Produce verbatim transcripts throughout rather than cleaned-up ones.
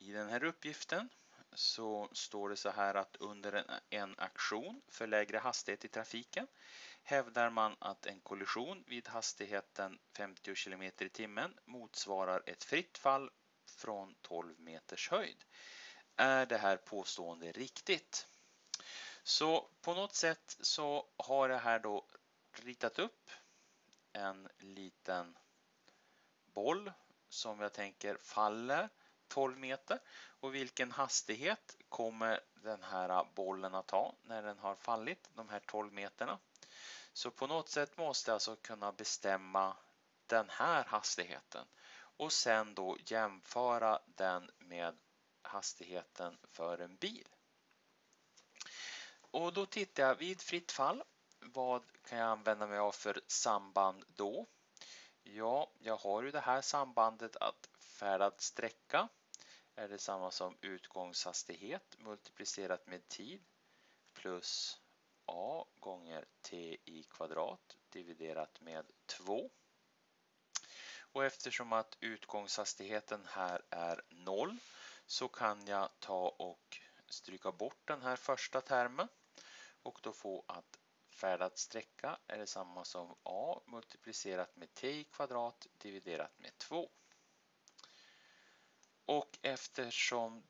I den här uppgiften så står det så här att under en, en aktion för lägre hastighet i trafiken hävdar man att en kollision vid hastigheten femtio kilometer i timmen motsvarar ett fritt fall från tolv meters höjd. Är det här påstående riktigt? Så på något sätt så har jag här då ritat upp en liten boll som jag tänker faller tolv meter, och vilken hastighet kommer den här bollen att ha när den har fallit de här tolv meterna. Så på något sätt måste jag alltså kunna bestämma den här hastigheten och sen då jämföra den med hastigheten för en bil. Och då tittar jag vid fritt fall. Vad kan jag använda mig av för samband då? Ja, jag har ju det här sambandet att färdad sträcka är detsamma som utgångshastighet multiplicerat med tid plus a gånger t i kvadrat dividerat med två. Och eftersom att utgångshastigheten här är noll så kan jag ta och stryka bort den här första termen och då få att färdad sträcka är detsamma som a multiplicerat med t i kvadrat dividerat med två. Och eftersom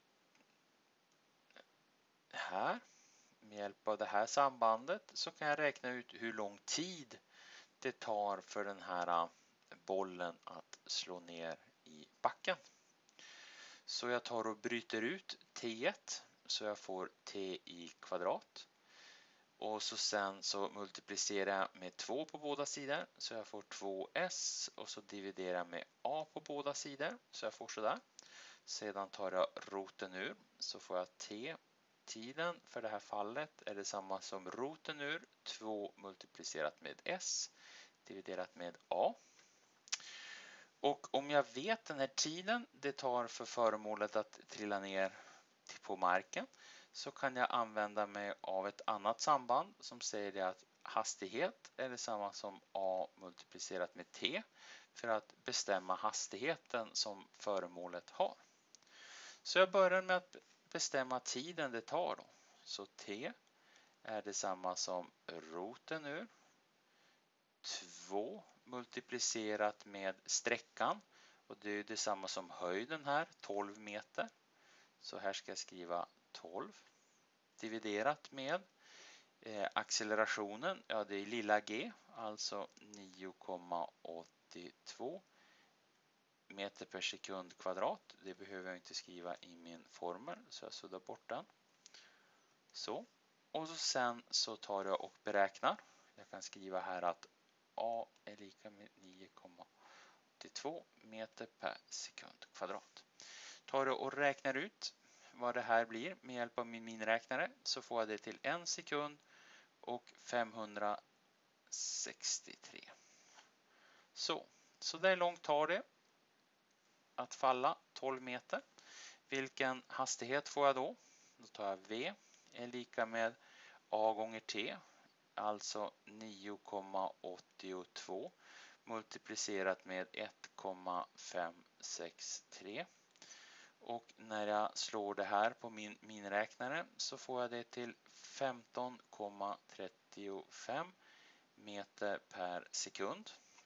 här med hjälp av det här sambandet så kan jag räkna ut hur lång tid det tar för den här bollen att slå ner i backen. Så jag tar och bryter ut t ett så jag får t i kvadrat. Och så sen så multiplicerar jag med två på båda sidor så jag får två s och så dividerar jag med a på båda sidor så jag får sådär. Sedan tar jag roten ur så får jag t. Tiden för det här fallet är detsamma som roten ur två multiplicerat med s dividerat med a. Och om jag vet den här tiden det tar för föremålet att trilla ner på marken så kan jag använda mig av ett annat samband som säger att hastighet är detsamma som a multiplicerat med t för att bestämma hastigheten som föremålet har. Så jag börjar med att bestämma tiden det tar då. Så t är detsamma som roten ur två multiplicerat med sträckan och det är detsamma som höjden här, tolv meter. Så här ska jag skriva tolv dividerat med eh, accelerationen, ja det är lilla g, alltså nio komma åttiotvå meter per sekund kvadrat. Det behöver jag inte skriva i min formel så jag suddar bort den. Så. Och så sen så tar jag och beräknar. Jag kan skriva här att a är lika med nio komma åttiotvå meter per sekund kvadrat. Tar jag och räknar ut vad det här blir med hjälp av min miniräknare så får jag det till en sekund och femhundrasextiotre. Så, så där långt tar det att falla tolv meter. Vilken hastighet får jag då? Då tar jag v är lika med a gånger t, alltså nio komma åttiotvå multiplicerat med ett komma femhundrasextiotre. Och när jag slår det här på min miniräknare så får jag det till femton komma trettiofem meter per sekund.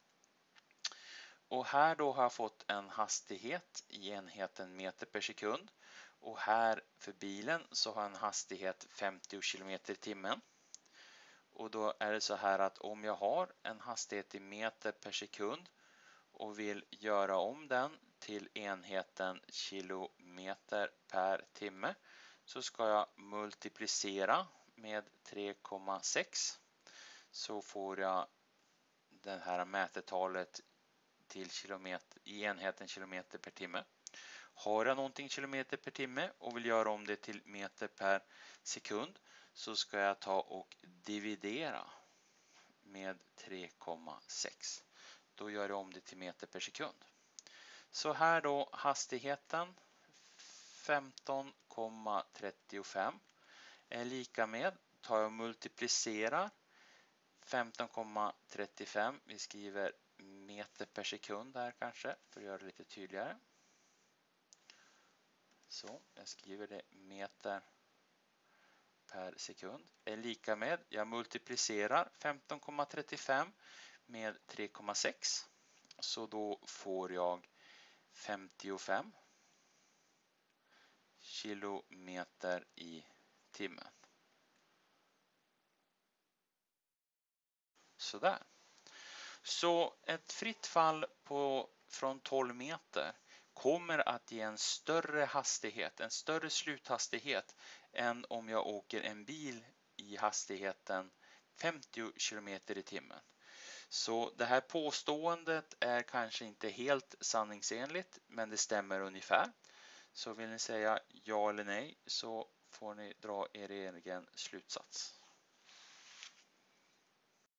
Och här då har jag fått en hastighet i enheten meter per sekund. Och här för bilen så har jag en hastighet femtio kilometer i timmen. Och då är det så här att om jag har en hastighet i meter per sekund och vill göra om den till enheten kilometer per timme så ska jag multiplicera med tre komma sex så får jag det här mätetalet till kilometer, i enheten kilometer per timme. Har jag någonting kilometer per timme och vill göra om det till meter per sekund så ska jag ta och dividera med tre komma sex. Då gör jag om det till meter per sekund. Så här då hastigheten femton komma trettiofem är lika med, tar jag och multiplicerar femton komma trettiofem, vi skriver meter per sekund här kanske för att göra det lite tydligare. Så jag skriver det meter per sekund är lika med, jag multiplicerar femton komma trettiofem med tre komma sex. Så då får jag femtiofem kilometer i timmen. Sådär. Så ett fritt fall på, från tolv meter kommer att ge en större hastighet, en större sluthastighet än om jag åker en bil i hastigheten femtio kilometer i timmen. Så det här påståendet är kanske inte helt sanningsenligt, men det stämmer ungefär. Så vill ni säga ja eller nej så får ni dra er egen slutsats.